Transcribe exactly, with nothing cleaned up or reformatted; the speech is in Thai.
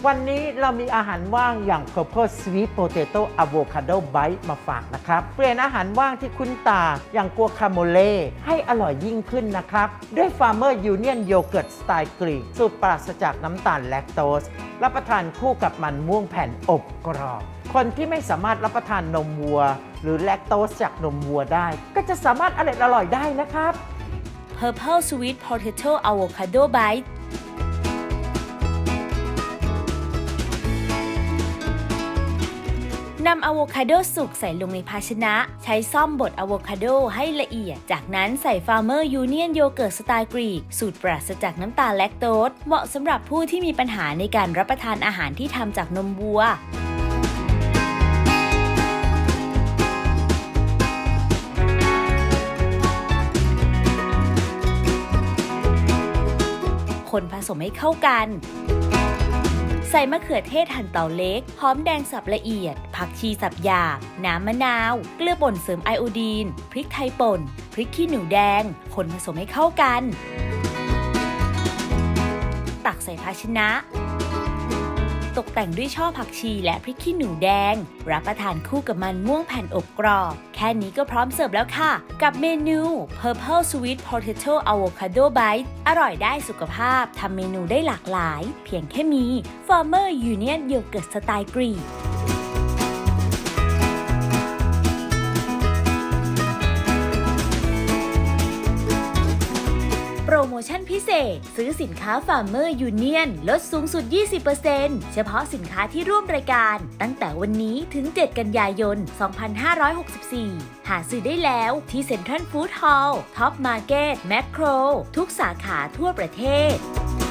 วันนี้เรามีอาหารว่างอย่าง Purple Sweet Potato Avocado Bite มาฝากนะครับเปลี่ยนอาหารว่างที่คุ้นตาอย่างกัวคาโมเล่ให้อร่อยยิ่งขึ้นนะครับด้วย Farmer Union Yogurt สไตล์กรีกสูตรปราศจากน้ำตาลแลคโตสรับประทานคู่กับมันม่วงแผ่นอบกรอบคนที่ไม่สามารถรับประทานนมวัวหรือแลคโตสจากนมวัวได้ก็จะสามารถอร่อยอร่อยได้นะครับ Purple Sweet Potato Avocado Biteนำอะโวคาโดสุกใส่ลงในภาชนะใช้ซ่อมบดอะโวคาโดให้ละเอียดจากนั้นใส่ Farmer Union Yogurt สไตล์กรีกสูตรปราศจากน้ำตาลแลคโตสเหมาะสำหรับผู้ที่มีปัญหาในการรับประทานอาหารที่ทำจากนมวัวคนผสมให้เข้ากันใส่มะเขือเทศหั่นเตาเล็กหอมแดงสับละเอียดผักชีสับหยาบน้ำมะนาวเกลือป่นเสริมไอโอดีนพริกไทยป่นพริกขี้หนูแดงคนผสมให้เข้ากันตักใส่ภาชนะตกแต่งด้วยช่อผักชีและพริกขี้หนูแดงรับประทานคู่กับมันม่วงแผ่นอบกรอบแค่นี้ก็พร้อมเสิร์ฟแล้วค่ะกับเมนู Purple Sweet Potato Avocado Bite อร่อยได้สุขภาพทำเมนูได้หลากหลายเพียงแค่มี Farmer Union Yogurt สไตล์กรีกโปรโมชั่นพิเศษซื้อสินค้า Farmer Union ลดสูงสุด ยี่สิบเปอร์เซ็นต์ เฉพาะสินค้าที่ร่วมรายการตั้งแต่วันนี้ถึง เจ็ดกันยายน สองพันห้าร้อยหกสิบสี่ หาซื้อได้แล้วที่ Central Food Hall Top Market Macro ทุกสาขาทั่วประเทศ